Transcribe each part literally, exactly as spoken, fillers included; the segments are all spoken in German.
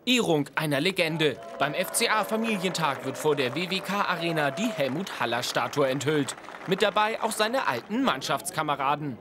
Ehrung einer Legende. Beim F C A-Familientag wird vor der W W K-Arena die Helmut-Haller-Statue enthüllt. Mit dabei auch seine alten Mannschaftskameraden.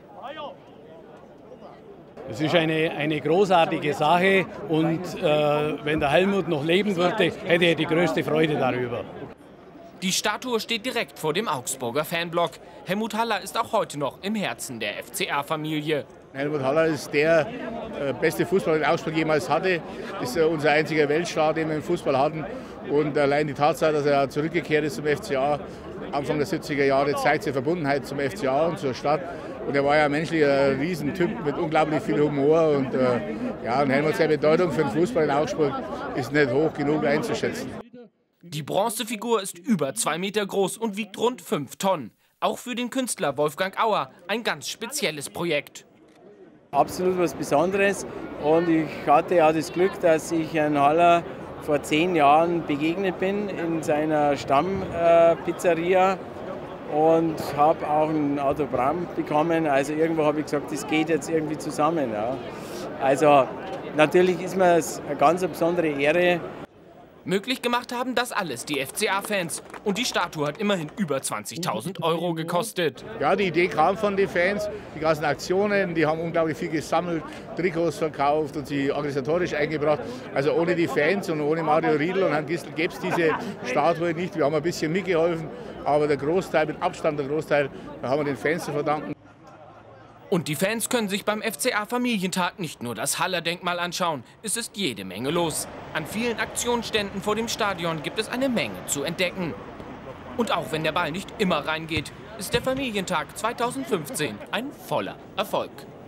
Es ist eine, eine großartige Sache und äh, wenn der Helmut noch leben würde, hätte er die größte Freude darüber. Die Statue steht direkt vor dem Augsburger Fanblock. Helmut Haller ist auch heute noch im Herzen der F C A-Familie. Helmut Haller ist der äh, beste Fußballer, den Augsburg jemals hatte. Das ist äh, unser einziger Weltstar, den wir im Fußball hatten. Und allein die Tatsache, dass er zurückgekehrt ist zum F C A, Anfang der siebziger Jahre, zeigt seine Verbundenheit zum F C A und zur Stadt. Und er war ja ein menschlicher Riesentyp mit unglaublich viel Humor. Und, äh, ja, und Helmut, seine Bedeutung für den Fußball in Augsburg ist nicht hoch genug einzuschätzen. Die Bronzefigur ist über zwei Meter groß und wiegt rund fünf Tonnen. Auch für den Künstler Wolfgang Auer ein ganz spezielles Projekt. Absolut was Besonderes und ich hatte auch das Glück, dass ich Herrn Haller vor zehn Jahren begegnet bin in seiner Stammpizzeria und habe auch ein Autogramm bekommen. Also irgendwo habe ich gesagt, das geht jetzt irgendwie zusammen. Ja. Also natürlich ist mir es eine ganz besondere Ehre. Möglich gemacht haben das alles die F C A-Fans. Und die Statue hat immerhin über zwanzigtausend Euro gekostet. Ja, die Idee kam von den Fans. Die ganzen Aktionen, die haben unglaublich viel gesammelt, Trikots verkauft und sie organisatorisch eingebracht. Also ohne die Fans und ohne Mario Riedl und Herrn Gistel gäbe es diese Statue nicht. Wir haben ein bisschen mitgeholfen, aber der Großteil, mit Abstand der Großteil, da haben wir den Fans zu verdanken. Und die Fans können sich beim F C A-Familientag nicht nur das Haller-Denkmal anschauen. Es ist jede Menge los. An vielen Aktionsständen vor dem Stadion gibt es eine Menge zu entdecken. Und auch wenn der Ball nicht immer reingeht, ist der Familientag zweitausendfünfzehn ein voller Erfolg.